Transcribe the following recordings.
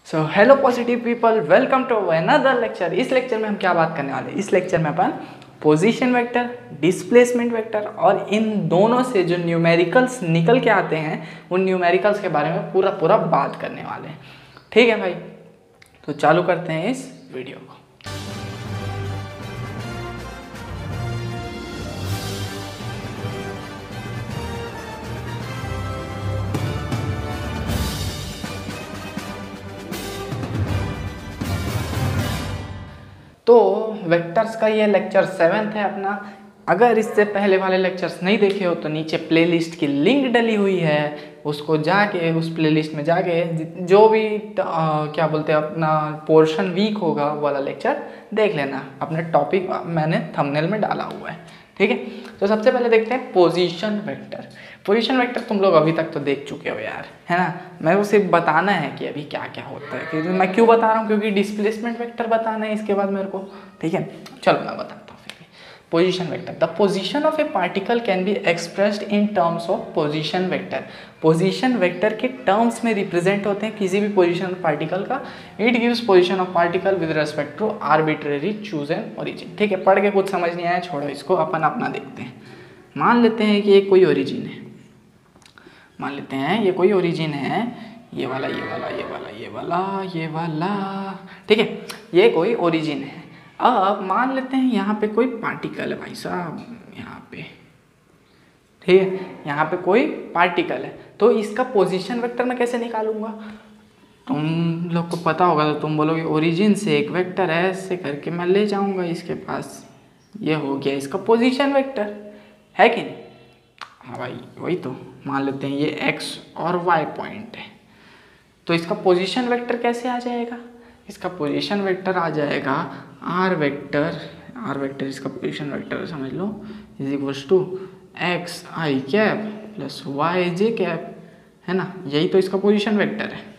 So hello positive people, welcome to another lecture. इस lecture में हम क्या बात करने वाले हैं? इस लेक्चर में अपन पोजीशन वेक्टर, डिस्प्लेसमेंट वेक्टर और इन दोनों से जो न्यूमेरिकल्स निकल के आते हैं उन न्यूमेरिकल्स के बारे में पूरा बात करने वाले हैं। ठीक है भाई, तो चालू करते हैं इस वीडियो को। तो वेक्टर्स का ये लेक्चर 7th है अपना। अगर इससे पहले वाले लेक्चर्स नहीं देखे हो तो नीचे प्लेलिस्ट की लिंक डली हुई है, उसको जाके उस प्लेलिस्ट में जाके जो भी क्या बोलते हैं अपना पोर्शन वीक होगा वाला लेक्चर देख लेना। अपने टॉपिक मैंने थंबनेल में डाला हुआ है। ठीक है, तो सबसे पहले देखते हैं पोजीशन वेक्टर। पोजीशन वेक्टर तुम लोग अभी तक तो देख चुके हो यार, है ना। मेरे को सिर्फ बताना है कि अभी क्या क्या होता है, क्योंकि मैं क्यों बता रहा हूँ, क्योंकि डिस्प्लेसमेंट वेक्टर बताना है इसके बाद मेरे को। ठीक है, चलो मैं बताता हूँ। Position vector, the position of a particle can be expressed in terms of position vector. पोजीशन वेक्टर के टर्म्स में रिप्रेजेंट होते हैं किसी भी पोजीशन पार्टिकल का। It gives position of particle with respect to arbitrary chosen origin. ठीक है, पढ़ के कुछ समझ नहीं आया, छोड़ो इसको, अपन अपना देखते हैं। मान लेते हैं कि ये कोई ओरिजिन है, मान लेते हैं ये कोई ओरिजिन है, ये वाला ये वाला ये वाला ये वाला ये वाला। ठीक है, ये कोई ओरिजिन है। अब मान लेते हैं यहाँ पे कोई पार्टिकल है भाई साहब, यहाँ पे। ठीक है, यहाँ पे कोई पार्टिकल है, तो इसका पोजीशन वेक्टर मैं कैसे निकालूंगा? तुम लोग को पता होगा तो तुम बोलोगे ओरिजिन से एक वेक्टर ऐसे करके मैं ले जाऊंगा इसके पास, ये हो गया इसका पोजीशन वेक्टर, है कि नहीं? हाँ भाई, वही तो। मान लेते हैं ये एक्स और वाई पॉइंट है, तो इसका पोजीशन वेक्टर कैसे आ जाएगा? इसका पोजीशन वेक्टर आ जाएगा आर वेक्टर इसका पोजीशन वेक्टर समझ लो, is equals to X I cap plus Y J cap, है ना। यही तो इसका पोजीशन वेक्टर है।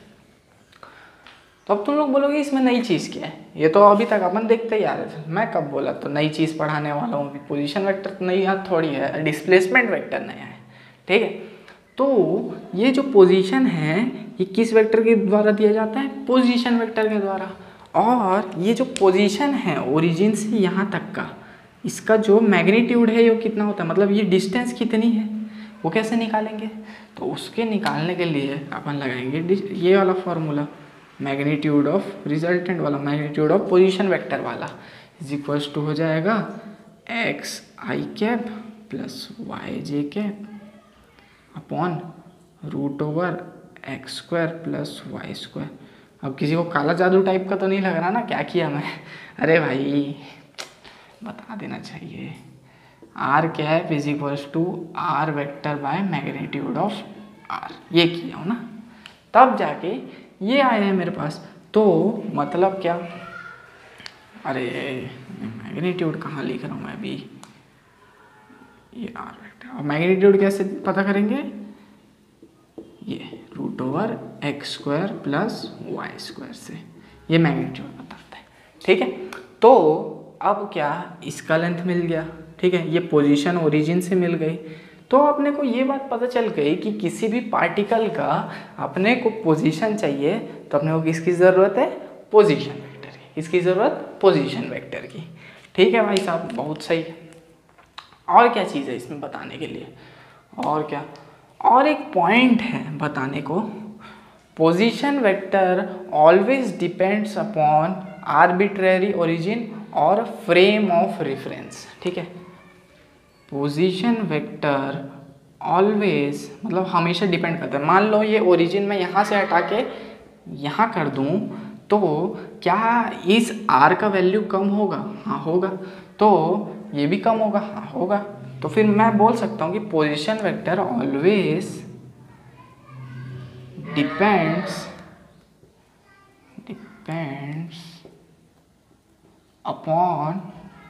तो अब तुम लोग बोलोगे इसमें नई चीज़ क्या है? ये तो अभी तक अपन देखते ही आ रहे थे। मैं कब बोला तो नई चीज़ पढ़ाने वाला हूँ? पोजीशन वेक्टर तो नई याद थोड़ी है, डिस्प्लेसमेंट वेक्टर नया है। ठीक है, तो ये जो पोजीशन है ये किस वेक्टर के द्वारा दिया जाता है? पोजीशन वेक्टर के द्वारा। और ये जो पोजीशन है ओरिजिन से यहाँ तक का, इसका जो मैग्नीट्यूड है ये कितना होता है, मतलब ये डिस्टेंस कितनी है, वो कैसे निकालेंगे? तो उसके निकालने के लिए अपन लगाएंगे ये वाला फॉर्मूला, मैग्नीट्यूड ऑफ रिजल्टेंट वाला, मैग्नीट्यूड ऑफ पोजीशन वेक्टर वाला, इज इक्वल्स टू हो जाएगा एक्स आई कैप प्लस वाई जे cap upon root over x square plus Y square. अब किसी को काला जादू टाइप का तो नहीं लग रहा ना क्या किया मैं? अरे भाई बता देना चाहिए। R cap is equals to R vector by magnitude of R, ये किया हो ना, तब जाके ये आया है मेरे पास। तो मतलब क्या, अरे मैग्नीट्यूड कहाँ लिख रहा हूँ मैं अभी, ये आर वेक्टर। और मैग्नीट्यूड कैसे पता करेंगे? ये root over x square plus Y square से ये मैग्नीट्यूड बताता है। ठीक है, तो अब क्या, इसका लेंथ मिल गया। ठीक है, ये पोजीशन ओरिजिन से मिल गई, तो अपने को ये बात पता चल गई कि किसी भी पार्टिकल का अपने को पोजीशन चाहिए तो अपने को किसकी ज़रूरत है? पोजीशन वेक्टर की। किसकी ज़रूरत? पोजीशन वेक्टर की। ठीक है भाई साहब, बहुत सही है। और क्या चीज़ है इसमें बताने के लिए? और क्या, और एक पॉइंट है बताने को, position vector always depends upon arbitrary origin और फ्रेम ऑफ रेफरेंस। ठीक है, पोजीशन वेक्टर ऑलवेज मतलब हमेशा डिपेंड करता है। मान लो ये ओरिजिन मैं यहाँ से हटा के यहाँ कर दूँ तो क्या इस आर का वैल्यू कम होगा? हाँ होगा। तो ये भी कम होगा? हाँ होगा। तो फिर मैं बोल सकता हूँ कि position vector always depends upon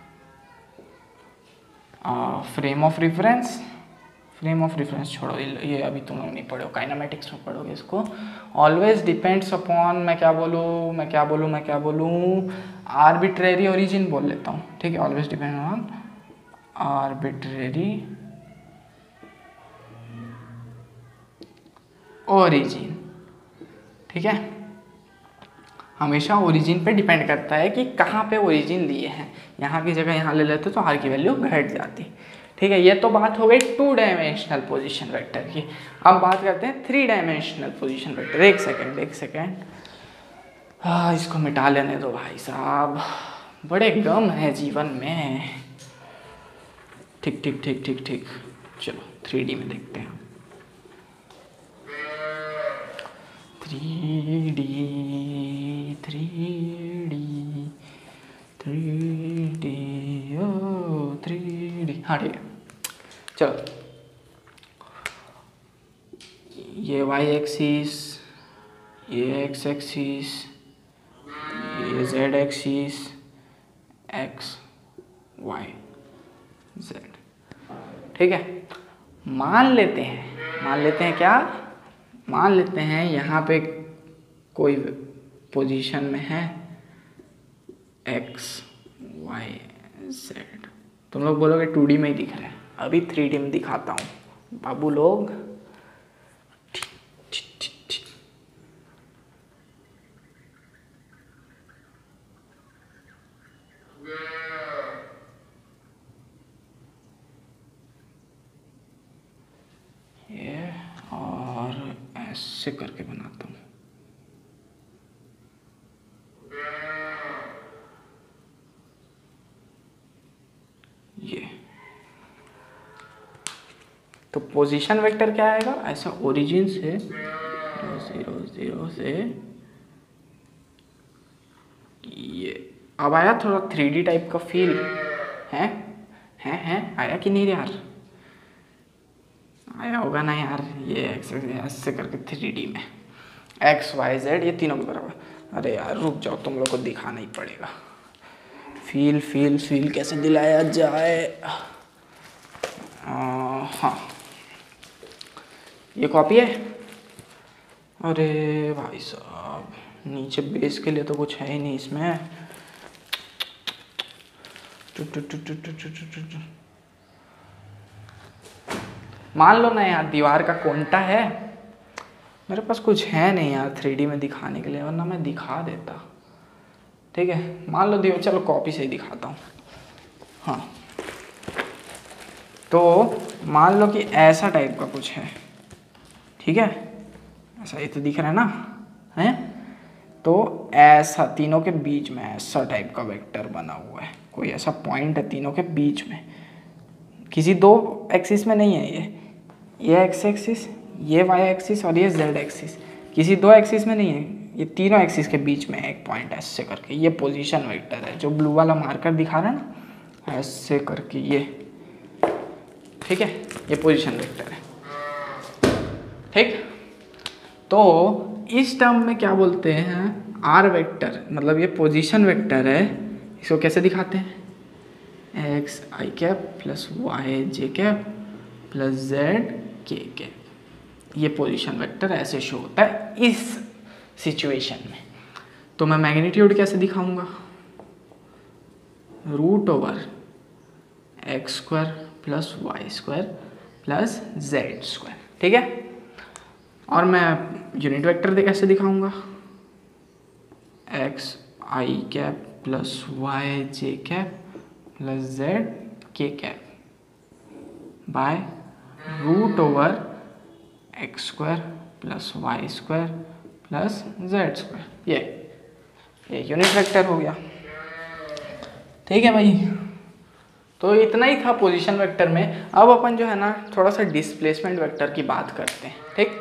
frame of reference. Frame of reference छोड़ो, ये अभी तुम लोग नहीं पढ़ो, काइनेमेटिक्स में पढ़ोगे इसको। ऑलवेज डिपेंड्स अपॉन, मैं क्या बोलूँ, आर्बिट्रेरी ओरिजिन बोल लेता हूँ। ठीक है, always depend on arbitrary origin. ठीक है, हमेशा ओरिजिन पे डिपेंड करता है कि कहाँ पे ओरिजिन लिए हैं। यहाँ की जगह यहाँ ले लेते तो आर की वैल्यू घट जाती। ठीक है, ये तो बात हो गई 2 डायमेंशनल पोजीशन वेक्टर की। अब बात करते हैं 3 डायमेंशनल पोजीशन वेक्टर। एक सेकेंड, हाँ इसको मिटा लेने दो भाई साहब, बड़े गम है जीवन में। ठीक, चलो 3D में देखते हैं। 3D ओ 3D, हाँ ठीक है। चलो ये y एक्सिस, ये x एक्सिस, ये z axis, x y z। ठीक है, मान लेते हैं क्या, मान लेते हैं यहाँ पे कोई पोजीशन में है x y z। तुम लोग बोलोगे 2D में ही दिख रहा है, अभी 3D में दिखाता हूँ बाबू लोग। ये और ऐसे करके बनाता हूँ। ये तो पोजीशन वेक्टर क्या आएगा, ऐसा ओरिजिन से 0 0 से ये। अब आया थोड़ा 3D टाइप का फील है आया कि नहीं यार, आया होगा ना यार। ये ऐसे करके 3D में x y z ये तीनों के बराबर। अरे यार रुक जाओ, तुम लोग को दिखाना ही पड़ेगा। फील कैसे दिलाया जाए। हाँ ये कॉपी है। अरे भाई साहब, नीचे बेस के लिए तो कुछ है ही नहीं इसमें। मान लो ना यार दीवार का कोंटा है, मेरे पास कुछ है नहीं यार 3D में दिखाने के लिए, वरना मैं दिखा देता। ठीक है, मान लो दीवार, चलो कॉपी से ही दिखाता हूँ। हाँ तो मान लो कि ऐसा टाइप का कुछ है। ठीक है, ऐसा ये तो दिख रहा है ना, है तो ऐसा तीनों के बीच में ऐसा टाइप का वेक्टर बना हुआ है। कोई ऐसा पॉइंट है तीनों के बीच में, किसी दो एक्सिस में नहीं है ये एक्स एक्सिस, ये वाई एक्सिस और ये जेड एक्सिस, किसी दो एक्सिस में नहीं है, ये तीनों एक्सिस के बीच में एक पॉइंट ऐसे करके। ये पोजीशन वेक्टर है, जो ब्लू वाला मार्कर दिखा रहा है ना, ऐसे करके ये। ठीक है, ये पोजीशन वेक्टर है। ठीक, तो इस टर्म में क्या बोलते हैं, आर वेक्टर, मतलब ये पोजीशन वेक्टर है। इसको कैसे दिखाते हैं, एक्स आई कैप प्लस वाई जे cap plus z k cap. ये पोजीशन वेक्टर ऐसे शो होता है इस सिचुएशन में। तो मैं मैग्नीट्यूड कैसे दिखाऊंगा, root over x square plus Y square plus z square. ठीक है, और मैं यूनिट वेक्टर कैसे दिखाऊंगा, x I cap plus Y J cap plus z k cap by root over x square plus Y square plus z square. ये unit vector हो गया। ठीक है भाई, तो इतना ही था पोजीशन वेक्टर में। अब अपन जो है ना थोड़ा सा डिस्प्लेसमेंट वेक्टर की बात करते हैं। ठीक,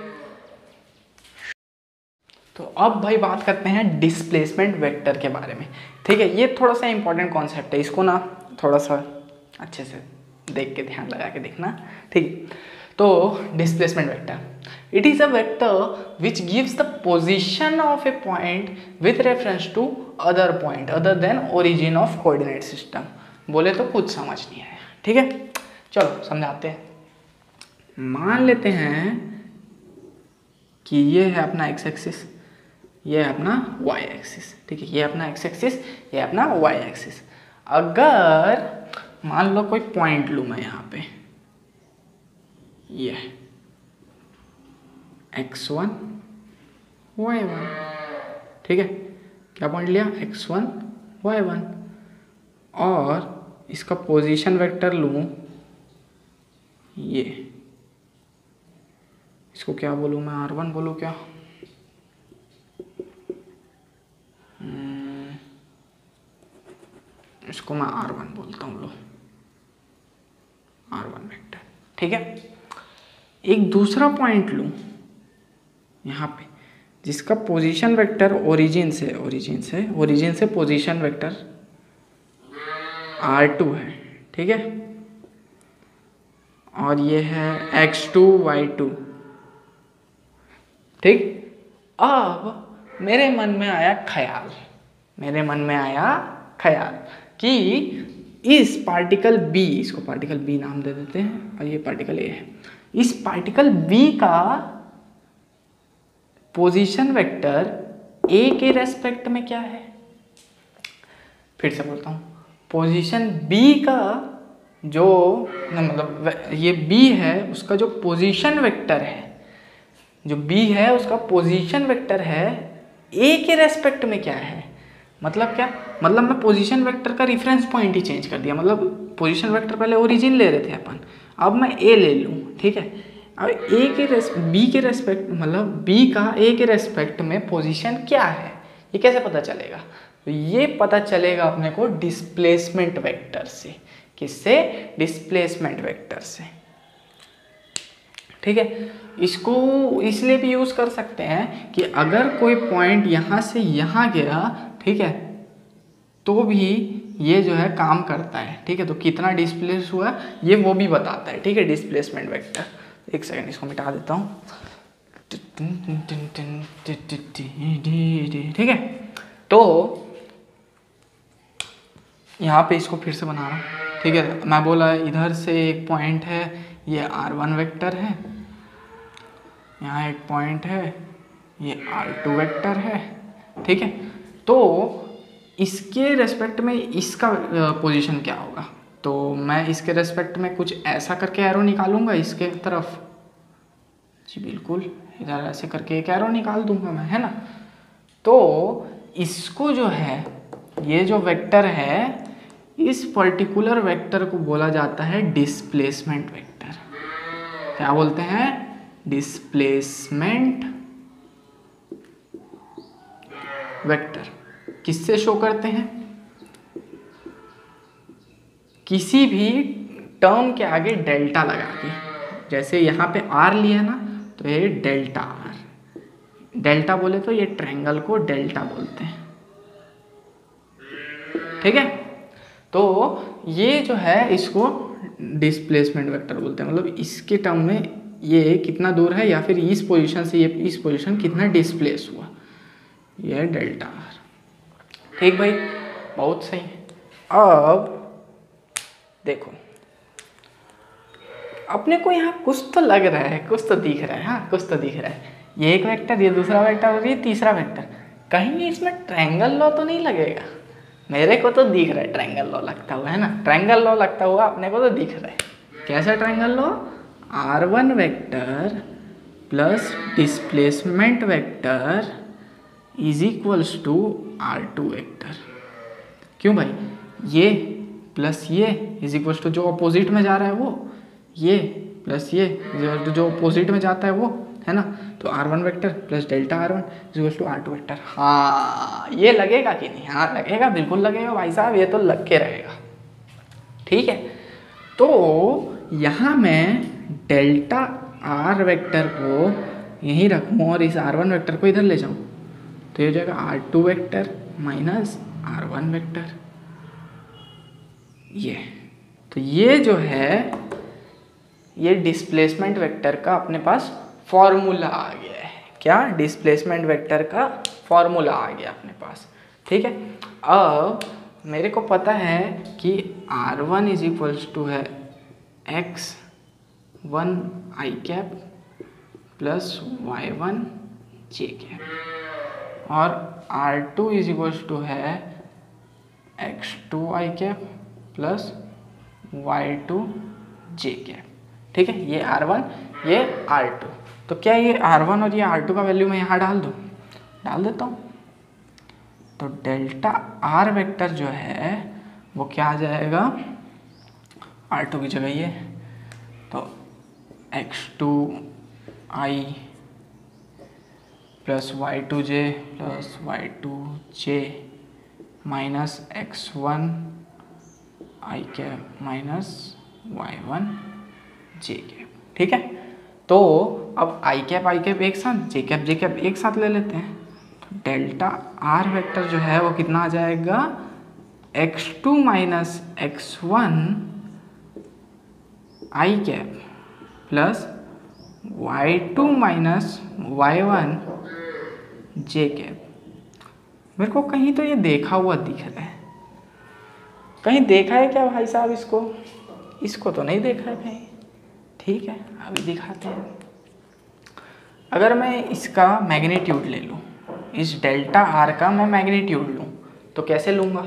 तो अब भाई बात करते हैं डिस्प्लेसमेंट वेक्टर के बारे में। ठीक है, ये थोड़ा सा इंपॉर्टेंट कॉन्सेप्ट है, इसको ना थोड़ा सा अच्छे से देख के ध्यान लगा के देखना। ठीक, तो displacement vector, it is a vector which gives the position of a point with reference to other point other than origin of coordinate system. बोले तो कुछ समझ नहीं आया। ठीक है, चलो समझाते हैं। मान लेते हैं कि ये है अपना एक्स एक्सिस, ये है अपना वाई एक्सिस। ठीक है, ये अपना एक्स एक्सिस, ये अपना वाई एक्सिस। अगर मान लो कोई पॉइंट लूँ मैं यहाँ पे, ये x1 y1। ठीक है, क्या पॉइंट लिया, x1 y1, और इसका पोजीशन वेक्टर लूँ ये, इसको क्या बोलूँ मैं, r1 बोलूँ क्या, इसको मैं r1 बोलता हूँ, लो r1 वेक्टर, ठीक है। एक दूसरा पॉइंट लूँ यहाँ पे जिसका पोजीशन वेक्टर ओरिजिन से पोजीशन वेक्टर r2 है, ठीक है, और ये है x2 y2, ठीक। अब मेरे मन में आया ख्याल कि इस पार्टिकल B, इसको पार्टिकल B नाम दे देते हैं और ये पार्टिकल A है, इस पार्टिकल B का पोजीशन वेक्टर A के रेस्पेक्ट में क्या है, फिर से बोलता हूँ, पोजीशन B का जो मतलब ये B है उसका जो पोजीशन वेक्टर है, जो B है उसका पोजीशन वेक्टर है A के रेस्पेक्ट में क्या है, मतलब क्या, मतलब मैं पोजीशन वेक्टर का रेफरेंस पॉइंट ही चेंज कर दिया, मतलब पोजीशन वेक्टर पहले ओरिजिन ले रहे थे अपन, अब मैं A ले लूँ, ठीक है। अब B के रेस्पेक्ट मतलब B का A के रेस्पेक्ट में पोजीशन क्या है, ये कैसे पता चलेगा, तो ये पता चलेगा अपने को डिस्प्लेसमेंट वेक्टर से, किससे, डिस्प्लेसमेंट वेक्टर से, ठीक है। इसको इसलिए भी यूज़ कर सकते हैं कि अगर कोई पॉइंट यहाँ से यहाँ गया, ठीक है, तो भी ये जो है काम करता है, ठीक है, तो कितना डिस्प्लेस हुआ ये वो भी बताता है, ठीक है, डिस्प्लेसमेंट वेक्टर। एक सेकंड इसको मिटा देता हूँ, ठीक है। तो यहाँ पे इसको फिर से बना रहा हूँ, ठीक है। मैं बोला इधर से एक पॉइंट है, ये r1 वेक्टर है, यहाँ एक पॉइंट है, ये r2 वेक्टर है, ठीक है। तो इसके रेस्पेक्ट में इसका पोजीशन क्या होगा, तो मैं इसके रेस्पेक्ट में कुछ ऐसा करके एरो निकालूंगा इसके तरफ, जी बिल्कुल, इधर ऐसे करके एक एरो निकाल दूंगा मैं, है ना। तो इसको जो है, ये जो वेक्टर है, इस पर्टिकुलर वेक्टर को बोला जाता है डिस्प्लेसमेंट वेक्टर। क्या बोलते हैं, डिस्प्लेसमेंट वेक्टर। किससे शो करते हैं, किसी भी टर्म के आगे डेल्टा लगा के, जैसे यहाँ पे r लिया ना, तो ये डेल्टा r, डेल्टा बोले तो ये ट्रायंगल को डेल्टा बोलते हैं, ठीक है। तो ये जो है इसको डिस्प्लेसमेंट वेक्टर बोलते हैं, मतलब इसके टर्म में ये कितना दूर है या फिर इस पोजीशन से ये इस पोजीशन कितना डिस्प्लेस हुआ, ये है डेल्टा r, ठीक भाई, बहुत सही। अब देखो अपने को यहाँ कुछ तो लग रहा है, कुछ तो दिख रहा है, हाँ कुछ तो दिख रहा है, ये एक वेक्टर, ये दूसरा वेक्टर और ये तीसरा वेक्टर, कहीं इसमें ट्रायंगल लॉ तो नहीं लगेगा, मेरे को तो दिख रहा है ट्रायंगल लॉ लगता हुआ, है ना, ट्रायंगल लॉ लगता हुआ अपने को तो दिख रहा है। कैसा triangle law, r1 vector plus displacement vector is equals to r2 vector. क्यों भाई, ये प्लस ये इज इक्वल्स टू जो अपोजिट में जा रहा है वो, ये प्लस ये जो अपोजिट में जाता है वो, है ना, तो r1 vector plus delta r1 is equals to r2 vector. हाँ ये लगेगा कि नहीं, हाँ लगेगा, बिल्कुल लगेगा भाई साहब, ये तो लग के रहेगा, ठीक है। तो यहाँ मैं डेल्टा r वेक्टर को यहीं रखूँ और इस r1 वेक्टर को इधर ले जाऊँ, तो ये हो जाएगा r2 vector minus r1 vector, ये तो ये जो है ये डिस्प्लेसमेंट वेक्टर का अपने पास फॉर्मूला आ गया है। क्या, डिस्प्लेसमेंट वेक्टर का फॉर्मूला आ गया अपने पास, ठीक है। अब मेरे को पता है कि r1 इज इक्वल्स टू है x1 i cap plus y1 j cap, और r2 इज इक्वल्स टू है x2 i cap plus y2 j cap, ठीक है। ये r1 ये r2, तो क्या ये r1 और ये r2 का वैल्यू मैं यहाँ डाल दूँ, डाल देता हूँ, तो डेल्टा आर वेक्टर जो है वो क्या आ जाएगा, R2 की जगह ये, तो x2i plus y2j plus y2j minus x1i cap minus y1j cap. ठीक है, तो अब i कैप एक साथ, j कैप एक साथ ले लेते हैं। तो डेल्टा आर वेक्टर जो है वो कितना आ जाएगा, x2 minus x1 i cap plus y2 minus y1 j cap. मेरे को कहीं तो ये देखा हुआ दिख रहा है, कहीं देखा है क्या भाई साहब इसको? इसको तो नहीं देखा है कहीं। ठीक है, अभी दिखाते हैं। अगर मैं इसका मैग्नीट्यूड ले लूँ, इस डेल्टा आर का मैं मैग्नीट्यूड लूँ, तो कैसे लूँगा?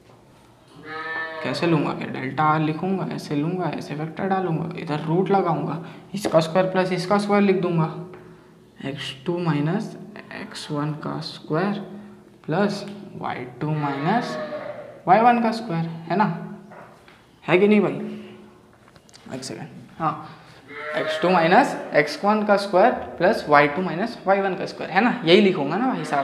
क्या डेल्टा आर लिखूँगा, ऐसे लूँगा, ऐसे वेक्टर डालूँगा, इधर रूट लगाऊँगा, इसका स्क्वायर प्लस इसका स्क्वायर लिख दूँगा, x2 माइनस x1 का square plus y2 minus y1 का स्क्वायर, है ना? है कि नहीं भाई? एक सेकेंड, हाँ, x2 माइनस x1 का square plus y2 minus y1 का स्क्वायर, है ना? यही लिखूंगा ना भाई साहब।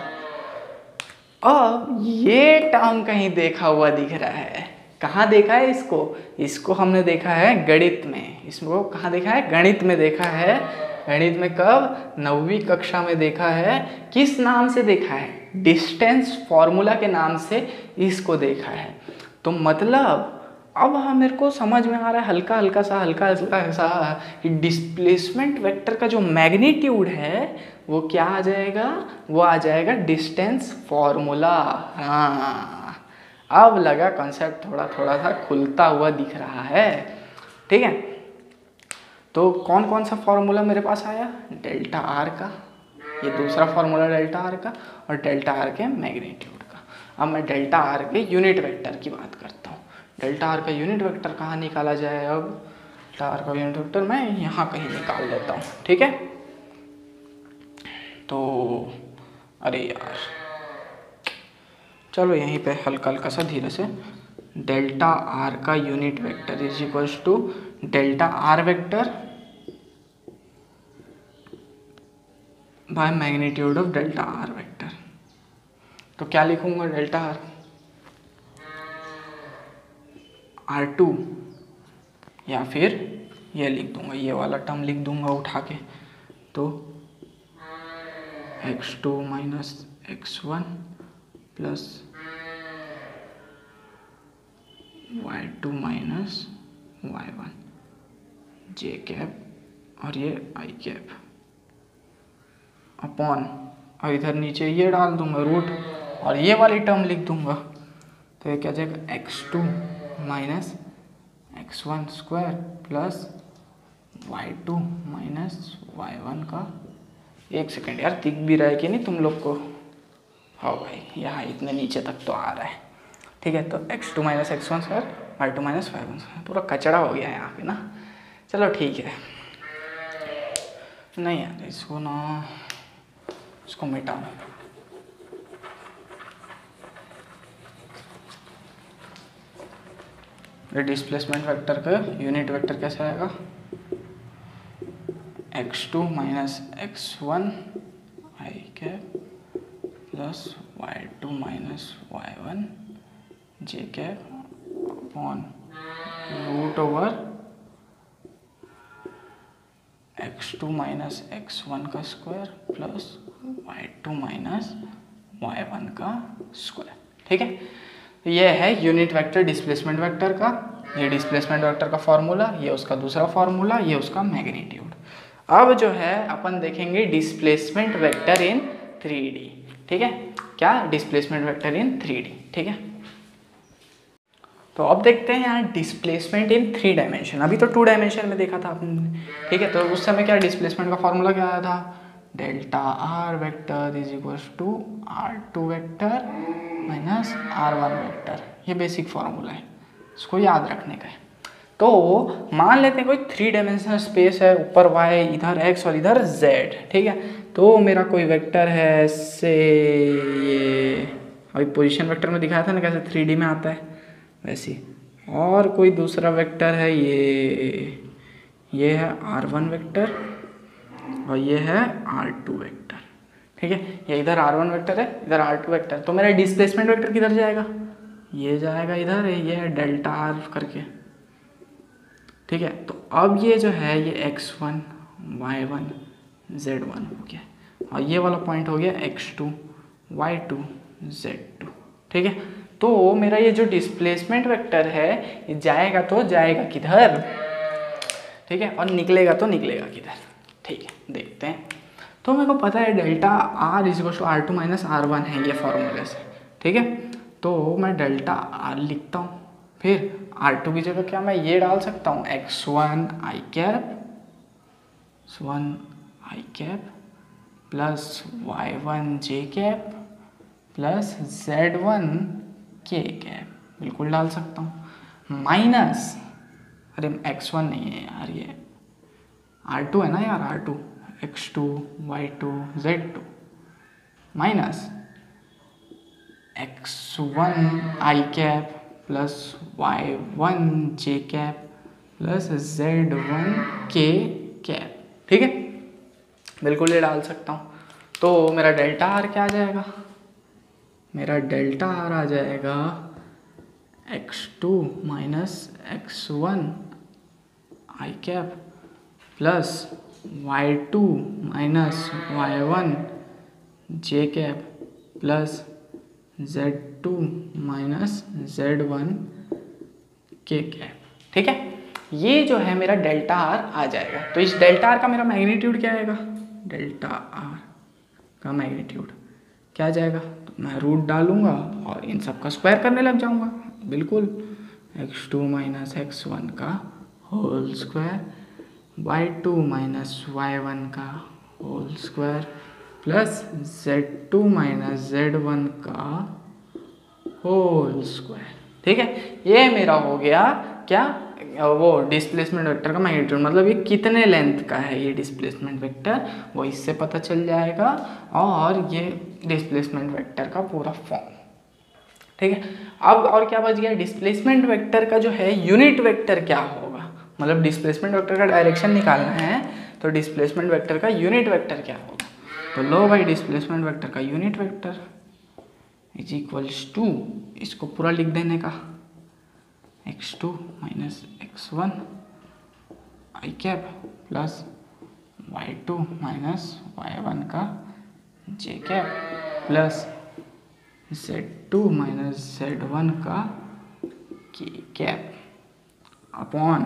अब ये टर्म कहीं देखा हुआ दिख रहा है। कहाँ देखा है इसको? इसको हमने देखा है गणित में। इसको कहाँ देखा है? गणित में देखा है। गणित में कब? 9वीं कक्षा में देखा है। किस नाम से देखा है? डिस्टेंस फॉर्मूला के नाम से इसको देखा है। तो मतलब अब मेरे को समझ में आ रहा है हल्का हल्का सा कि डिस्प्लेसमेंट वेक्टर का जो मैग्नीट्यूड है वो क्या आ जाएगा? वो आ जाएगा डिस्टेंस फॉर्मूला। हाँ, अब लगा कॉन्सेप्ट थोड़ा सा खुलता हुआ दिख रहा है। ठीक है, तो कौन कौन सा फॉर्मूला मेरे पास आया? डेल्टा आर का, ये दूसरा फॉर्मूला डेल्टा आर का, और डेल्टा आर के मैग्नीट्यूड का। अब मैं डेल्टा आर के यूनिट वेक्टर की बात करता हूँ। डेल्टा आर का यूनिट वेक्टर कहाँ निकाला जाए? अब डेल्टा आर का यूनिट वेक्टर मैं यहाँ कहीं निकाल लेता हूँ। ठीक है, तो अरे यार, चलो यहीं पे हल्का सा धीरे से, डेल्टा आर का unit vector is equals to delta r vector by magnitude of delta r vector. तो क्या लिखूंगा? डेल्टा आर R2, या फिर ये लिख दूंगा, ये वाला टर्म लिख दूंगा उठा के, तो x2 minus x1 plus y2 minus y1 j cap और ये i कैप अपॉन, और इधर नीचे ये डाल दूंगा रूट, और ये वाली टर्म लिख दूंगा। तो ये क्या जाएगा? x2 minus x1 square plus y2 minus y1 का, एक सेकेंड यार, दिख भी रहा है कि नहीं तुम लोग को? हाँ भाई, यहाँ इतने नीचे तक तो आ रहा है। ठीक है, तो x2 minus x1 square, y2 minus y1 square, पूरा कचड़ा हो गया है यहाँ पे ना। चलो ठीक है, नहीं यार इसको ना, इसको मिटाओ। डिस्प्लेसमेंट वेक्टर का यूनिट वेक्टर कैसे आएगा? x2 minus x1 i cap plus y2 minus y1 j cap upon root over x2 minus x1 का square plus y2 minus y1 का स्क्वायर। ठीक है, तो ये है यूनिट वेक्टर डिस्प्लेसमेंट वेक्टर का। ये डिस्प्लेसमेंट वेक्टर का फॉर्मूला, ये उसका दूसरा फॉर्मूला, ये उसका मैग्नीट्यूड। अब जो है अपन देखेंगे डिस्प्लेसमेंट वेक्टर इन 3D। ठीक है, क्या? Displacement vector in 3D। ठीक है, तो अब देखते हैं यहाँ डिस्प्लेसमेंट इन 3 डायमेंशन। अभी तो 2 डायमेंशन में देखा था आपने। ठीक है, तो उस समय क्या डिस्प्लेसमेंट का फॉर्मूला क्या आया था? Delta r vector is equals to R2 vector minus R1 vector. ये बेसिक फॉर्मूला है, इसको याद रखने का है। तो मान लेते हैं कोई 3 डायमेंशनल स्पेस है, ऊपर y, इधर x और इधर z। ठीक है, तो मेरा कोई वेक्टर है से ये अभी पोजीशन वेक्टर में दिखाया था ना कैसे 3D में आता है वैसे। और कोई दूसरा वेक्टर है, ये है R1 वेक्टर और ये है R2 वेक्टर, ठीक है। ये इधर R1 वेक्टर है, इधर R2 वेक्टर। तो मेरा डिस्प्लेसमेंट वेक्टर किधर जाएगा, ये जाएगा इधर, ये है डेल्टा R करके, ठीक है। तो अब ये जो है ये x1 y1 z1 हो गया और ये वाला पॉइंट हो गया x2 y2 z2, ठीक है। तो मेरा ये जो डिस्प्लेसमेंट वेक्टर है ये जाएगा तो जाएगा किधर, ठीक है, और निकलेगा तो निकलेगा किधर, ठीक है। देखते हैं। तो मेरे को पता है delta R equal to R2 minus R1 है ये फॉर्मूले से, ठीक है। तो मैं डेल्टा R लिखता हूँ, फिर R2 की जगह क्या मैं ये डाल सकता हूँ x1 i cap plus y1 j cap plus z1 k cap, बिल्कुल डाल सकता हूँ। माइनस, अरे x1 नहीं है यार, ये R2 है ना यार, R2 x2 y2 z2 minus x1 i cap plus y1 j cap plus z1 k cap, ठीक है, बिल्कुल ये डाल सकता हूँ। तो मेरा डेल्टा R क्या आ जाएगा, मेरा डेल्टा R आ जाएगा x2 minus x1 i cap plus y2 minus y1 j cap plus z2 minus z1 k cap, ठीक है। ये जो है मेरा डेल्टा R आ जाएगा। तो इस डेल्टा R का मेरा मैग्नीट्यूड क्या आएगा, डेल्टा R का मैग्नीट्यूड क्या आ जाएगा, तो मैं रूट डालूंगा और इन सब का स्क्वायर करने लग जाऊंगा, बिल्कुल x2 माइनस x1 का whole square, y2 minus y1 का whole square plus z2 minus z1 का होल स्क्वायर, ठीक है। ये मेरा हो गया क्या, वो डिस्प्लेसमेंट वेक्टर का मैग्नीट्यूड, मतलब ये कितने लेंथ का है ये डिस्प्लेसमेंट वेक्टर, वो इससे पता चल जाएगा। और ये डिस्प्लेसमेंट वेक्टर का पूरा फॉर्म, ठीक है। अब और क्या बच गया, डिस्प्लेसमेंट वेक्टर का जो है यूनिट वेक्टर क्या होगा, मतलब डिस्प्लेसमेंट वेक्टर का डायरेक्शन निकालना है तो डिस्प्लेसमेंट वेक्टर का यूनिट वेक्टर क्या होगा। तो लो भाई, डिस्प्लेसमेंट वेक्टर का unit vector is equals to, इसको पूरा लिख देने का, x2 minus x1 i cap plus y2 minus y1 का j cap plus z2 minus z1 का k cap upon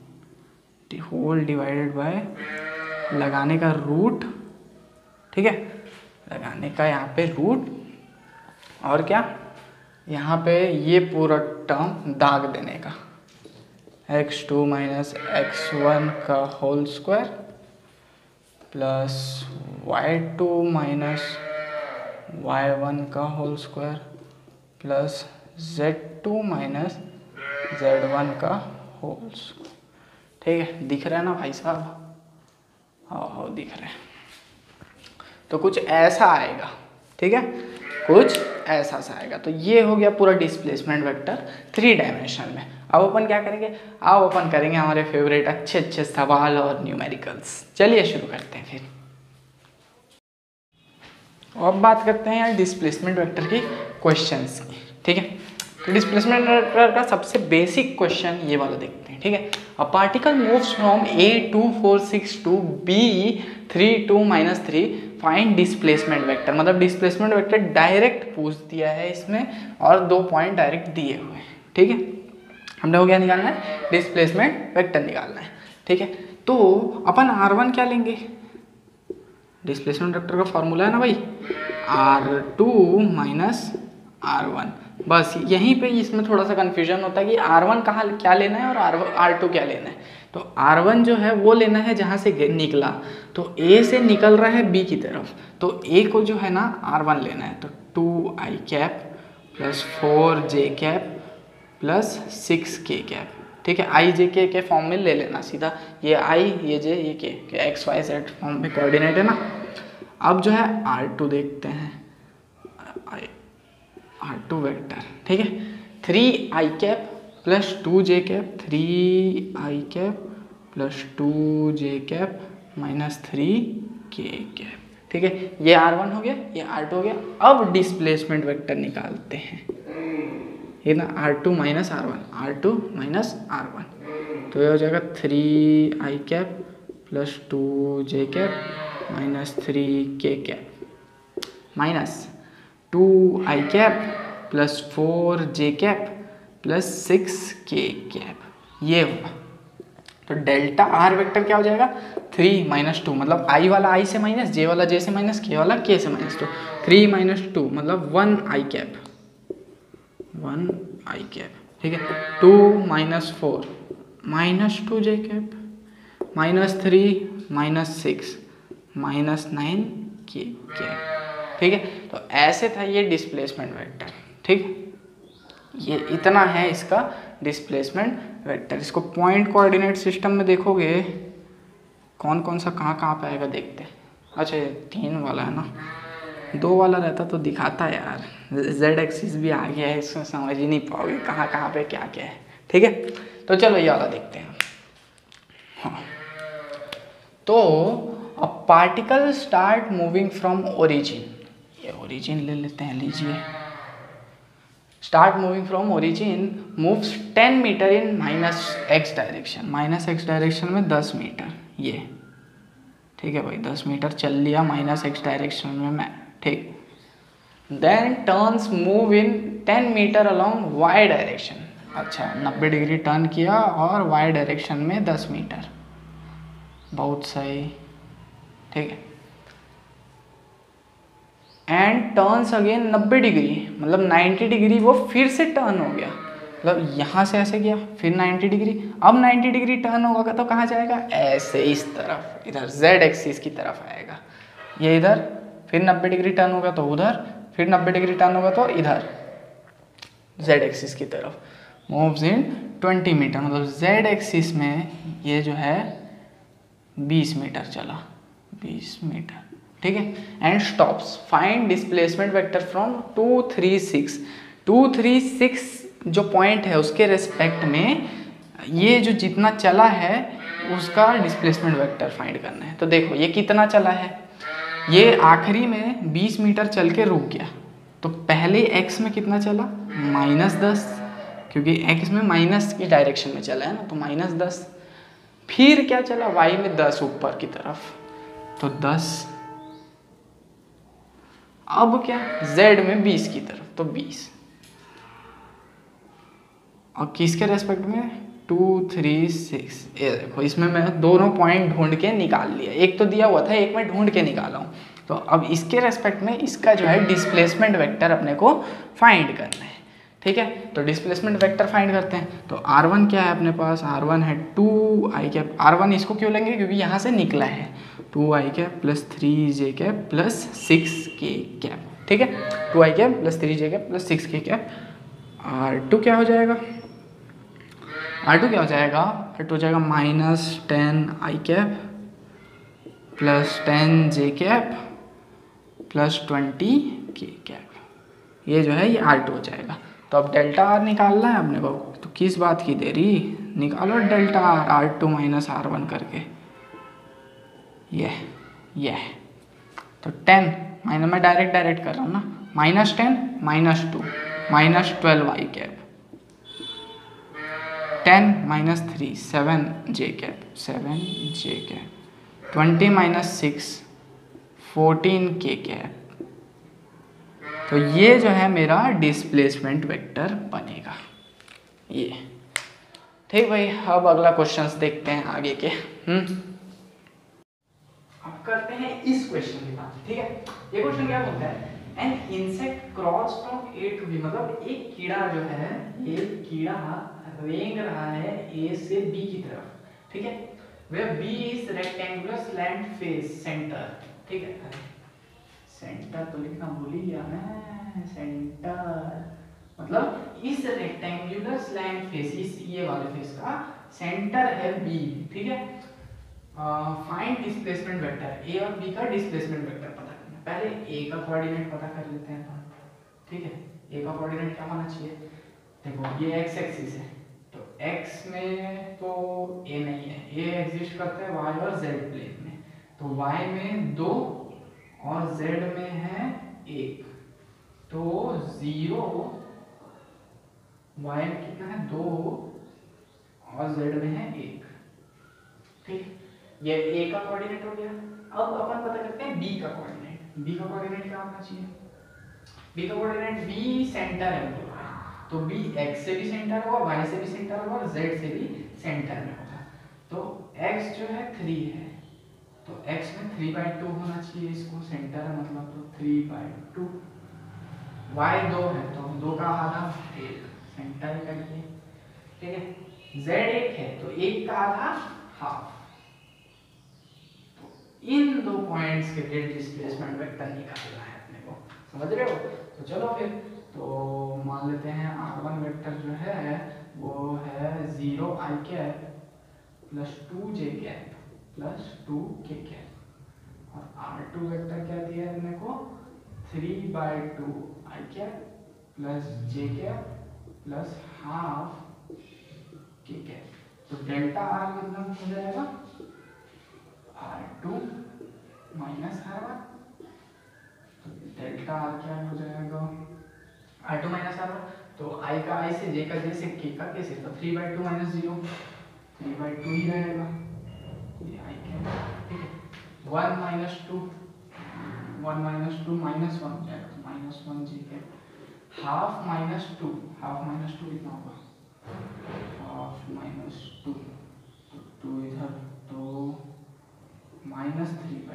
the whole divided by, लगाने का रूट, ठीक है, लगाने का यहाँ पे रूट, और क्या यहाँ पे ये पूरा टर्म दाग देने का, x2 माइनस x1 का whole square plus y2 minus y1 का whole square plus z2 minus z1 का होल स्क्वायर, ठीक है। दिख रहा है ना भाई साहब, हाँ दिख रहा है। तो कुछ ऐसा आएगा, ठीक है, कुछ ऐसा सा आएगा। तो ये हो गया पूरा डिस्प्लेसमेंट वेक्टर 3 डायमेंशन में। अब अपन क्या करेंगे, अब अपन करेंगे हमारे फेवरेट अच्छे अच्छे सवाल और न्यूमेरिकल्स। चलिए शुरू करते हैं फिर। अब बात करते हैं यार डिस्प्लेसमेंट वेक्टर की क्वेश्चंस की, ठीक है। तो डिस्प्लेसमेंट वेक्टर का सबसे बेसिक क्वेश्चन ये वाला देखते हैं, ठीक है। A particle moves from a 2 4 6 to b 3 2 -3, find displacement vector. मतलब डिस्प्लेसमेंट वेक्टर डायरेक्ट पूछ दिया है इसमें और 2 पॉइंट डायरेक्ट दिए हुए हैं, ठीक है। हमने हो गया निकालना है, डिस्प्लेसमेंट वेक्टर निकालना है, ठीक है। तो अपन R1 क्या लेंगे, डिस्प्लेसमेंट वेक्टर का फॉर्मूला है ना भाई, R2 माइनस R1। बस यहीं पे इसमें थोड़ा सा कन्फ्यूजन होता है कि R1 कहाँ क्या लेना है और R2 क्या लेना है। तो R1 जो है वो लेना है जहाँ से निकला, तो A से निकल रहा है B की तरफ, तो A को जो है ना R1 लेना है। तो 2i cap plus 4j cap plus 6k cap, ठीक है। i j k के फॉर्म में ले लेना सीधा, ये i ये j ये k, x y z form में कोऑर्डिनेट है ना। अब जो है R2 देखते हैं, R2 वेक्टर, ठीक है। 3i cap plus 2j cap, 3i cap plus 2j cap minus 3k cap, ठीक है। ये R1 हो गया, ये R2 हो गया। अब डिस्प्लेसमेंट वेक्टर निकालते हैं, ये ना R2 माइनस R1, तो ये हो जाएगा 3i cap plus 2j cap minus 3k cap minus 2i cap plus 4j cap plus 6k cap, ये होगा। तो डेल्टा आर वेक्टर क्या हो जाएगा, 3 माइनस 2 मतलब i वाला i से माइनस, j वाला j से माइनस, k वाला k से माइनस, तो 3 माइनस 2 मतलब 1i कैप, ठीक है। 2 minus 4 minus 2j cap minus 3 minus 6 minus 9k cap, ठीक है। तो ऐसे था ये डिस्प्लेसमेंट वेक्टर, ठीक। ये इतना है इसका डिस्प्लेसमेंट वेक्टर। इसको पॉइंट कोऑर्डिनेट सिस्टम में देखोगे कौन कौन सा कहाँ पे आएगा देखते हैं। अच्छा, 3 वाला है ना, 2 वाला रहता तो दिखाता यार। जेड एक्सिस भी आ गया है, इसको समझ ही नहीं पाओगे कहाँ पे क्या क्या है, ठीक है। तो चलो ये वाला देखते हैं। हाँ, तो a particle start moving from origin, ये ओरिजिन ले लेते हैं, लीजिए। Start moving from origin moves 10 metre in minus x direction, minus x direction में 10 मीटर, ये ठीक है भाई, 10 मीटर चल लिया माइनस एक्स डायरेक्शन में मैं, ठीक। Then turns move in 10 metre along y direction, अच्छा 90 डिग्री टर्न किया और वाई डायरेक्शन में 10 मीटर, बहुत सही, ठीक है। एंड टर्न्स अगेन 90 डिग्री मतलब 90 डिग्री वो फिर से टर्न हो गया, मतलब यहाँ से ऐसे गया फिर 90 डिग्री, अब 90 डिग्री टर्न होगा तो कहाँ जाएगा, ऐसे इस तरफ, इधर जेड एक्सिस की तरफ आएगा, ये इधर, फिर 90 डिग्री टर्न होगा तो उधर, फिर 90 डिग्री टर्न होगा तो इधर जेड एक्सिस की तरफ। मूव्स इन 20 मीटर मतलब जेड एक्सिस में ये जो है 20 मीटर चला, 20 मीटर, ठीक है। And stops, find displacement vector from 2, 3, 6, 2, 3, 6 जो पॉइंट है उसके रेस्पेक्ट में ये जो जितना चला है उसका डिस्प्लेसमेंट वेक्टर फाइंड करना है। तो देखो ये कितना चला है, ये आखिरी में 20 मीटर चल के रुक गया, तो पहले x में कितना चला, -10, क्योंकि x में माइनस की डायरेक्शन में चला है ना, तो -10। फिर क्या चला, y में 10 ऊपर की तरफ, तो 10। अब क्या, z में 20 की तरफ, तो 20। और किसके रेस्पेक्ट में, 2, 3, 6, ये देखो इसमें मैं दोनों पॉइंट ढूंढ के निकाल लिया, एक तो दिया हुआ था, एक मैं ढूंढ के निकाला हूँ। तो अब इसके रेस्पेक्ट में इसका जो है डिस्प्लेसमेंट वेक्टर अपने को फाइंड करना है, ठीक है। तो डिस्प्लेसमेंट वेक्टर फाइंड करते हैं। तो R1 क्या है अपने पास, R1 है 2i कैप, R1 इसको क्यों लेंगे क्योंकि यहाँ से निकला है, 2i cap plus 3j cap plus 6k cap, ठीक है। 2i cap plus 3j cap plus 6k cap. R2 क्या हो जाएगा, R2 क्या हो जाएगा, R2 हो जाएगा -10i cap plus 10j cap plus 20k cap, ये जो है ये R2 हो जाएगा। तो अब डेल्टा R निकालना है अपने को, तो किस बात की देरी, निकालो delta R, R2 minus R1 करके, ये तो 10 माइनस, मैं डायरेक्ट कर रहा हूँ ना, -10 -2 -12i cap, 10 - 3 7j cap, 7j cap, 20 - 6 14k cap. तो ये जो है मेरा डिस्प्लेसमेंट वेक्टर बनेगा, ये, ठीक भाई। अब अगला क्वेश्चंस देखते हैं आगे के। अब करते हैं इस क्वेश्चन की बात, ठीक है। ये क्वेश्चन क्या बोलता है, an insect cross from A to B, मतलब एक कीड़ा जो है, ये कीड़ा रेंग रहा है A से B की तरफ, ठीक है। where B is rectangular slant face center, ठीक है। सेंटर तो लिखना भूल ही गया मैं, सेंटर मतलब इस रेक्टेंगुलर स्लैंट फेस, इस ये वाले फेस का सेंटर है B, ठीक है। फाइंड डिस्प्लेसमेंट वेक्टर, A और B का डिस्प्लेसमेंट वेक्टर पता करना। पहले A का कोऑर्डिनेट पता कर लेते हैं। ठीक है। ए का कोऑर्डिनेट क्या होना चाहिए, देखो ये एक्स एक्सिस है, तो एक्स में तो ए नहीं है, ए एग्जिस्ट करता है वाई और जेड प्लेन में, तो वाई में 2 और जेड में है 1, तो 0, वाई में कितना है 2 और जेड में है 1, ठीक। ये ए का कोऑर्डिनेट हो गया। अब अपन पता करते हैं बी का कोऑर्डिनेट। बी का कोऑर्डिनेट क्या होना चाहिए, बी का कोऑर्डिनेट बी सेंटर है तो बी एक्स से भी सेंटर होगा, वाई से भी सेंटर होगा और जेड से भी सेंटर में होगा। तो एक्स जो है 3 है, तो एक्स में 3/2 होना चाहिए, इसको सेंटर मतलब तो 3/2। वाई 2 है तो 2 का आधा 1 सेंटर करिए, ठीक है। जेड 1 है तो 1 का आधा हाफ। तो इन 2 पॉइंट्स के लिए डिस्प्लेसमेंट वेक्टर निकालना है अपने को, समझ रहे हो। तो चलो फिर तो मान लेते हैं r1 वेक्टर जो है वो है 0 i cap plus 2 j cap plus 2 k cap, और r2 वेक्टर क्या दिया है अपने को 3/2 i cap plus j cap plus half k cap. तो डेल्टा r मतलब हो जाएगा r2 माइनस r1, तो डेल्टा r क्या हो जाएगा r2 माइनस r1, तो i का i से j का j से k का k से, तो 3/2 माइनस 0 3/2 ही रहेगा, ये i क्या है, ठीक है। 1 माइनस 2 माइनस 1 हो जाएगा, तो minus 1 j cap, half minus 2 कितना होगा, हाफ माइनस 2, तो 2 इधर, तो माइनस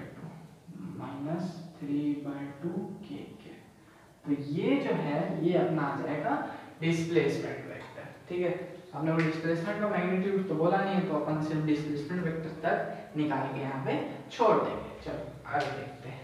3/2 k के। तो ये जो है ये अपना आ जाएगा डिस्प्लेसमेंट वेक्टर, ठीक है। हमने वो डिस्प्लेसमेंट का मैग्नीट्यूड तो बोला नहीं है, तो अपन सिर्फ डिस्प्लेसमेंट वेक्टर तक निकाल के यहाँ पे छोड़ देंगे। चलो आगे देखते हैं।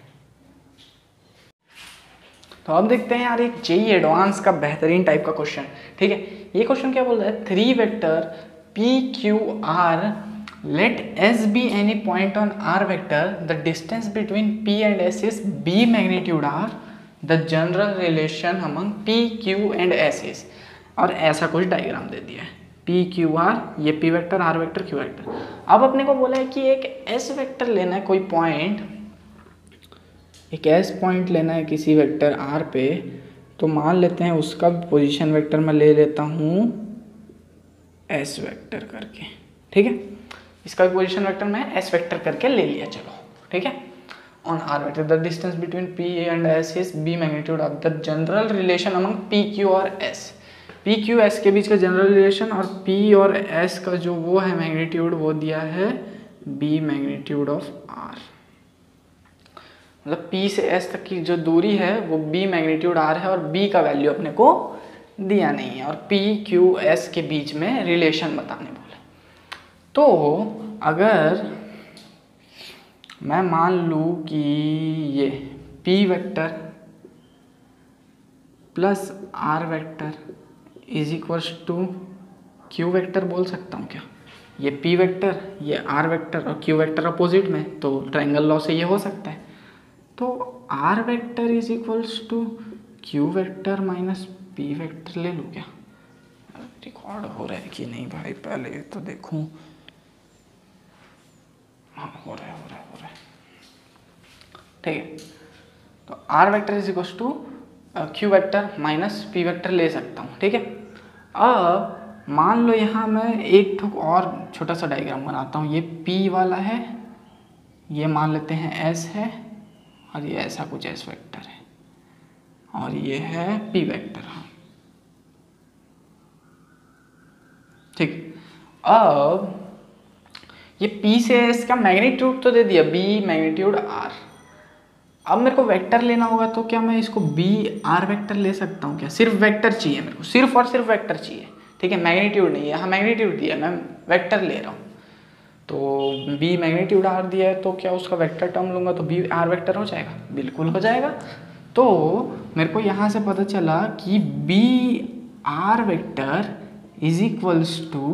तो अब देखते हैं यार एक जेईई एडवांस का बेहतरीन टाइप का क्वेश्चन, ठीक है। ये क्वेश्चन क्या बोल रहा है, 3 vector p q r let s be any point on r vector, the distance between p and s is b magnitude r, the general relation among p q and s is, और ऐसा कुछ diagram दे दिया है p q r, ये p vector r vector q vector. अब अपने को बोला है कि एक s वेक्टर लेना है, कोई पॉइंट, एक s पॉइंट लेना है किसी वेक्टर r पे, तो मान लेते हैं उसका पोजीशन वेक्टर मैं ले लेता हूँ s वेक्टर करके, ठीक है। इसका पोजीशन वेक्टर मैं s वेक्टर करके ले लिया, चलो ठीक है। On r vector the distance between p and s is b magnitude of the general relation among p q और s, p q s के बीच का जनरल रिलेशन और p और s का जो वो है मैग्नीट्यूड वो दिया है b मैग्नीट्यूड ऑफ r, मतलब p से s तक की जो दूरी है वो b मैग्नीट्यूड r है, और b का वैल्यू अपने को दिया नहीं है, और p q s के बीच में रिलेशन बताने बोले। तो अगर मैं मान लूँ कि ये p vector plus r vector is equals to q vector बोल सकता हूँ क्या, ये p वेक्टर ये r वेक्टर और q वेक्टर अपोजिट में, तो ट्रायंगल लॉ से ये हो सकता है। तो r vector is equals to q vector minus p vector ले लूँ क्या, रिकॉर्ड हो रहा है कि नहीं भाई, पहले तो देखूं। हाँ हो रहा है, ठीक है। तो r vector is equals to q vector minus p vector ले सकता हूँ, ठीक है। अब मान लो यहाँ मैं एक ठुक और छोटा सा डायग्राम बनाता हूँ, ये p वाला है, ये मान लेते हैं s है, और ये ऐसा कुछ s वेक्टर है, और ये है p वेक्टर, हाँ ठीक। अब ये p से s का मैग्नीट्यूड तो दे दिया b मैग्नीट्यूड r, अब मेरे को वेक्टर लेना होगा, तो क्या मैं इसको b r वेक्टर ले सकता हूँ क्या, सिर्फ वेक्टर चाहिए मेरे को, सिर्फ और सिर्फ वेक्टर चाहिए, ठीक है, मैग्नीट्यूड नहीं है, यहाँ मैग्नीट्यूड दिया मैं वेक्टर ले रहा हूँ, तो b मैग्नीट्यूड r दिया है, तो क्या उसका वेक्टर टर्म लूँगा तो b r वेक्टर हो जाएगा, बिल्कुल हो जाएगा। तो मेरे को यहाँ से पता चला कि b r vector is equals to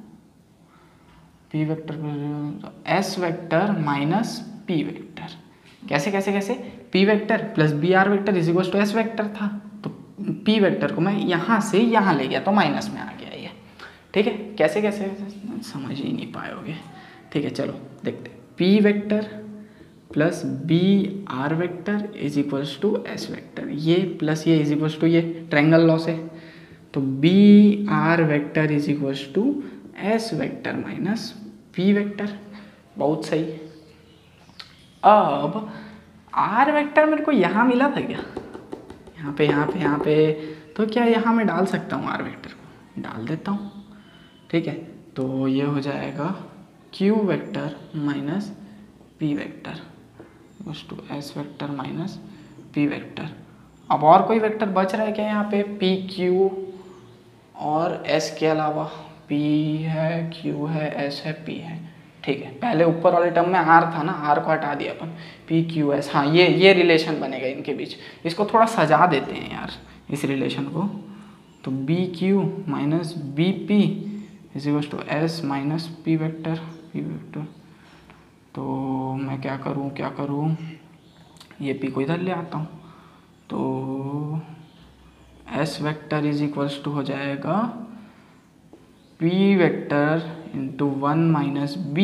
p vector s vector minus p vector, कैसे p vector plus b r vector is equals to s vector था, तो पी वेक्टर को मैं यहाँ से यहाँ ले गया तो माइनस में आ गया ये। ठीक है, कैसे कैसे समझ ही नहीं पाओगे। ठीक है, चलो देखते हैं। P vector plus B R vector is equals to S vector, ये प्लस ये इज इक्वल्स टू ये ट्रायंगल लॉ से, तो B R vector is equals to S vector minus P vector. बहुत सही। अब आर वेक्टर मेरे को यहाँ मिला था क्या, यहाँ पे यहाँ पे यहाँ पे, तो क्या यहाँ मैं डाल सकता हूँ आर वेक्टर को, डाल देता हूँ। ठीक है, तो ये हो जाएगा Q vector minus P vector equals to S vector minus P vector. अब और कोई वेक्टर बच रहा है क्या यहाँ पे, पी क्यू और एस के अलावा, पी है क्यू है एस है पी है। ठीक है, पहले ऊपर वाले टर्म में आर था ना, आर को हटा दिया अपन, पी क्यू एस। हाँ, ये रिलेशन बनेगा इनके बीच। इसको थोड़ा सजा देते हैं यार इस रिलेशन को, तो B Q minus B P is equal to S minus P vector P vector. तो मैं क्या करूँ, ये पी को इधर ले आता हूँ, तो S vector is equals to हो जाएगा P vector into 1 minus B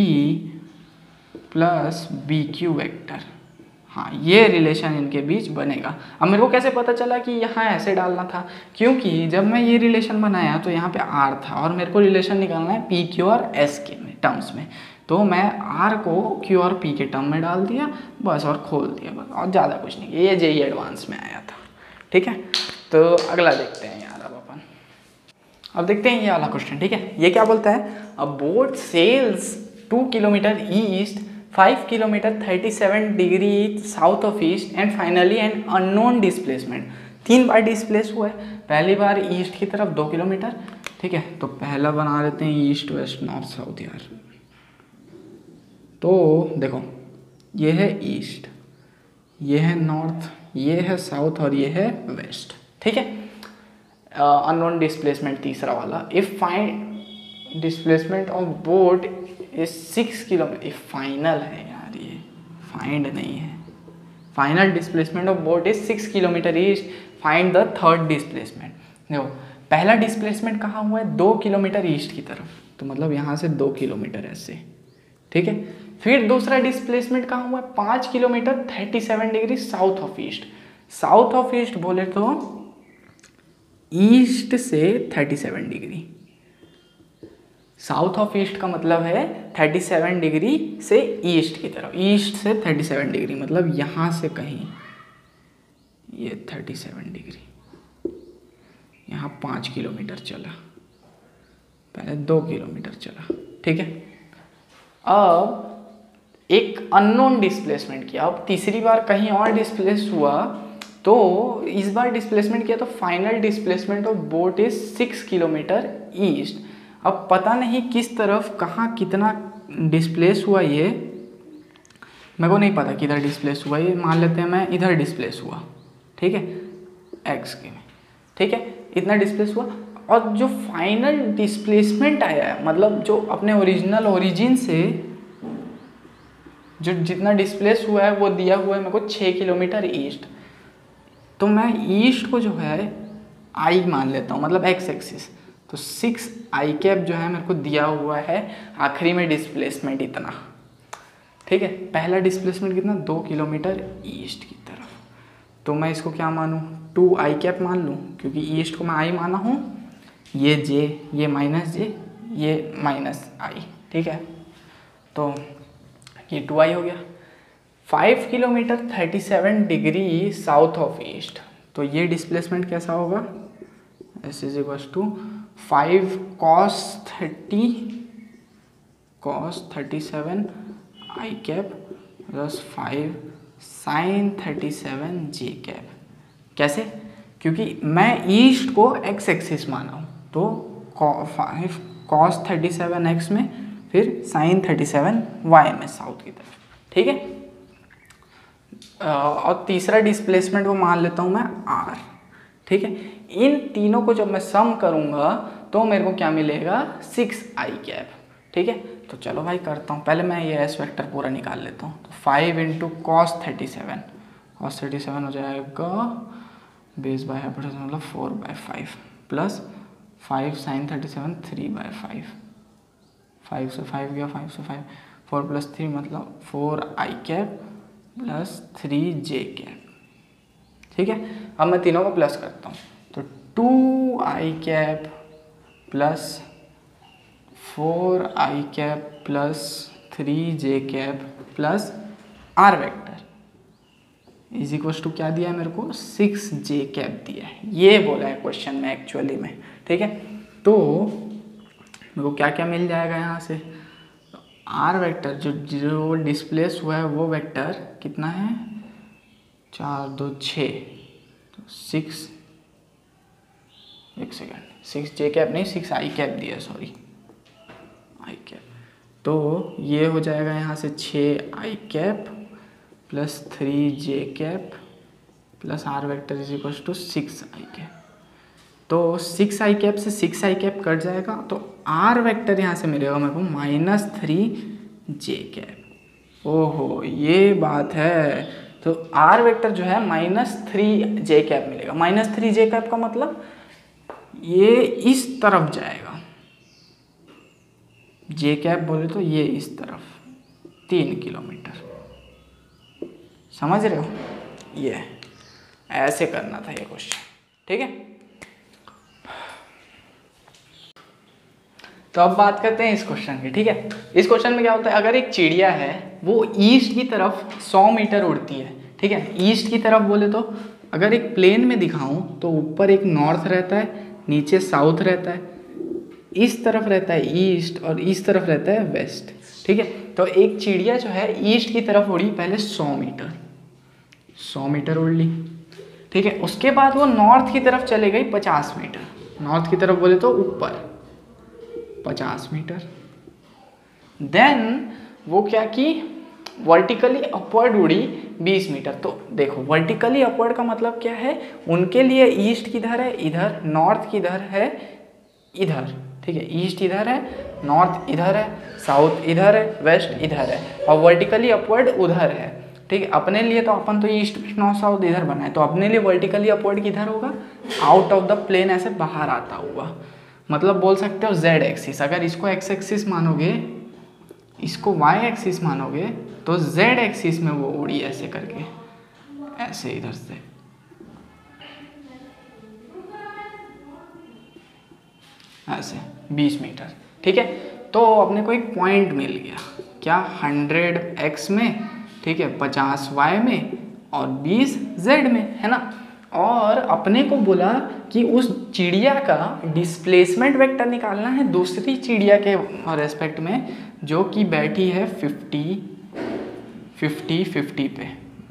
plus B Q vector. हाँ, ये रिलेशन इनके बीच बनेगा। अब मेरे को कैसे पता चला कि यहाँ ऐसे डालना था, क्योंकि जब मैं ये रिलेशन बनाया तो यहाँ पे आर था और मेरे को रिलेशन निकालना है पी क्यू और एस के में टर्म्स में, तो मैं आर को क्यू और पी के टर्म में डाल दिया बस और खोल दिया बस, और ज़्यादा कुछ नहीं। ये जेईई एडवांस में आया था। ठीक है, तो अगला देखते हैं यार। अब देखते हैं ये वाला क्वेश्चन। ठीक है, ये क्या बोलता है, a boat sails 2 kilometre east 5 kilometre 37 degree south of east and finally an unknown displacement. 3 बार डिस्प्लेस हुआ है, पहली बार ईस्ट की तरफ 2 किलोमीटर। ठीक है, तो पहला बना लेते हैं ईस्ट वेस्ट नॉर्थ साउथ यार। तो देखो, ये है ईस्ट, ये है नॉर्थ, ये है साउथ और ये है वेस्ट। ठीक है, अननोन डिस्प्लेसमेंट तीसरा वाला, if find displacement of boat is 6 kilometre. Final है यार, ये फाइंड नहीं है। Final displacement of boat is 6 kilometre east, find the third displacement. देखो, पहला डिस्प्लेसमेंट कहाँ हुआ है, 2 किलोमीटर ईस्ट की तरफ, तो मतलब यहाँ से 2 किलोमीटर ऐसे। ठीक है, फिर दूसरा डिस्प्लेसमेंट कहाँ हुआ है, 5 kilometre 37 degree south of east. South of east बोले तो ईस्ट से 37 डिग्री, साउथ ऑफ ईस्ट का मतलब है 37 डिग्री से ईस्ट की तरफ, ईस्ट से 37 डिग्री मतलब यहाँ से कहीं, ये 37 डिग्री, यहाँ 5 किलोमीटर चला, पहले 2 किलोमीटर चला। ठीक है, अब एक अननोन डिस्प्लेसमेंट किया, अब तीसरी बार कहीं और डिस्प्लेस हुआ, तो इस बार डिस्प्लेसमेंट किया तो final displacement of boat is 6 kilometre east. अब पता नहीं किस तरफ कहाँ कितना डिस्प्लेस हुआ, ये मेरे को नहीं पता किधर डिस्प्लेस हुआ, ये मान लेते हैं मैं इधर डिस्प्लेस हुआ। ठीक है, एक्स के में। ठीक है, इतना डिस्प्लेस हुआ, और जो फाइनल डिस्प्लेसमेंट आया है, मतलब जो अपने ओरिजिनल ओरिजिन से जो जितना डिस्प्लेस हुआ है वो दिया हुआ है मेरे को 6 किलोमीटर ईस्ट। तो मैं ईस्ट को जो है आई मान लेता हूँ, मतलब एक्स एक्सिस, तो 6 आई कैप जो है मेरे को दिया हुआ है आखिरी में डिस्प्लेसमेंट इतना। ठीक है, पहला डिस्प्लेसमेंट कितना, 2 किलोमीटर ईस्ट की तरफ, तो मैं इसको क्या मानूँ, 2 आई कैप मान लूँ, क्योंकि ईस्ट को मैं आई माना हूँ, ये जे, ये माइनस जे, ये माइनस आई। ठीक है, तो ये 2 आई हो गया। 5 kilometre 37 degree south of east, तो ये डिस्प्लेसमेंट कैसा होगा, S is equals to 5 cos 37 i cap plus 5 sin 37 j cap. कैसे, क्योंकि मैं ईस्ट को एक्स एक्सिस माना हूँ, तो 5 cos 37 एक्स में, फिर sin 37 वाई में साउथ की तरफ। ठीक है, और तीसरा डिस्प्लेसमेंट वो मान लेता हूँ मैं आर। ठीक है, इन तीनों को जब मैं सम करूँगा तो मेरे को क्या मिलेगा, 6 आई कैप। ठीक है, तो चलो भाई करता हूँ, पहले मैं ये एस वेक्टर पूरा निकाल लेता हूँ। तो 5 इंटू cos 37 हो जाएगा बेस बाय हाइपोटेनस मतलब 4/5 प्लस 5 sin 37 3/5, 5 से 5 गया, 5 से 5, 4 + 3 मतलब 4i प्लस 3j। ठीक है, अब मैं तीनों को प्लस करता हूँ तो 2i plus 4i plus 3j plus R vector is equal to क्या दिया है मेरे को, 6j दिया है। ये बोला है क्वेश्चन में एक्चुअली में। ठीक है, तो मेरे को क्या क्या मिल जाएगा यहाँ से, आर वेक्टर जो डिस्प्लेस हुआ है वो वेक्टर कितना है, 4 2 6, तो 6, एक सेकेंड, 6j नहीं 6i दिया, सॉरी i। तो ये हो जाएगा यहाँ से 6i plus 3j plus R vector is equal to 6i। तो 6i से 6i कट जाएगा तो आर वेक्टर यहाँ से मिलेगा मेरे को -3j। ओहो ये बात है, तो आर वेक्टर जो है -3j मिलेगा। -3j का मतलब ये इस तरफ जाएगा, j बोले तो ये इस तरफ 3 किलोमीटर, समझ रहे हो, ये ऐसे करना था ये क्वेश्चन। ठीक है, तो अब बात करते हैं इस क्वेश्चन की। ठीक है, इस क्वेश्चन में क्या होता है, अगर एक चिड़िया है वो ईस्ट की तरफ 100 मीटर उड़ती है। ठीक है, ईस्ट की तरफ बोले तो अगर एक प्लेन में दिखाऊं तो ऊपर एक नॉर्थ रहता है, नीचे साउथ रहता है, इस तरफ रहता है ईस्ट और इस तरफ रहता है वेस्ट। ठीक है, तो एक चिड़िया जो है ईस्ट की तरफ उड़ी पहले 100 मीटर उड़ ली। ठीक है, उसके बाद वो नॉर्थ की तरफ चले गई 50 मीटर, नॉर्थ की तरफ बोले तो ऊपर 50 मीटर। देन वो क्या की, वर्टिकली अपवर्ड उड़ी 20 मीटर। तो देखो वर्टिकली अपवर्ड का मतलब क्या है, उनके लिए ईस्ट किधर है, इधर, नॉर्थ किधर है, इधर। ठीक है, ईस्ट इधर है, नॉर्थ इधर है, साउथ इधर है, वेस्ट इधर है, और वर्टिकली अपवर्ड उधर है। ठीक है, अपने लिए तो अपन तो ईस्ट वेस्ट नॉर्थ साउथ इधर बनाए, तो अपने लिए वर्टिकली अपवर्ड किधर होगा, आउट ऑफ द प्लेन, ऐसे बाहर आता हुआ। मतलब बोल सकते हो जेड एक्सिस, अगर इसको एक्स एक्सिस मानोगे, इसको वाई एक्सिस मानोगे, तो जेड एक्सिस में वो उड़ी ऐसे करके, ऐसे इधर से ऐसे 20 मीटर। ठीक है, तो अपने को एक पॉइंट मिल गया, क्या, 100x में, ठीक है, 50y में और 20z में, है ना। और अपने को बोला कि उस चिड़िया का डिस्प्लेसमेंट वेक्टर निकालना है दूसरी चिड़िया के रेस्पेक्ट में, जो कि बैठी है 50 पे,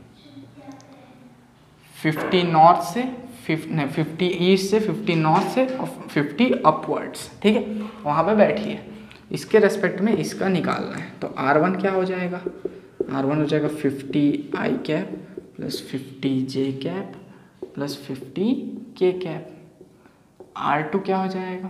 50 नॉर्थ से 50 ईस्ट से, 50 नॉर्थ से और 50 अपवर्ड्स। ठीक है, वहाँ पे बैठी है, इसके रेस्पेक्ट में इसका निकालना है। तो R1 क्या हो जाएगा, R1 हो जाएगा 50i plus 50j plus 50k। R2 क्या हो जाएगा,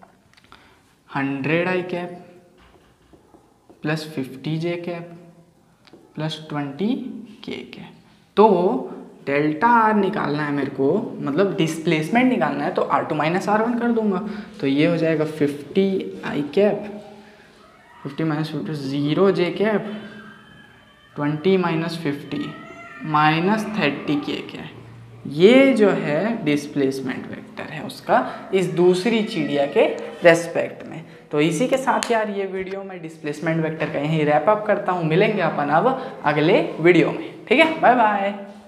100i plus 50j plus 20k। तो डेल्टा आर निकालना है मेरे को, मतलब डिस्प्लेसमेंट निकालना है, तो R2 माइनस R1 कर दूंगा। तो ये हो जाएगा 50i 50 minus 50 0j 20 minus 50 minus 30k। ये जो है डिस्प्लेसमेंट वेक्टर है उसका इस दूसरी चिड़िया के रेस्पेक्ट में। तो इसी के साथ यार ये वीडियो मैं डिस्प्लेसमेंट वेक्टर का यहीं रैप अप करता हूँ। मिलेंगे अपन अब अगले वीडियो में। ठीक है, बाय बाय।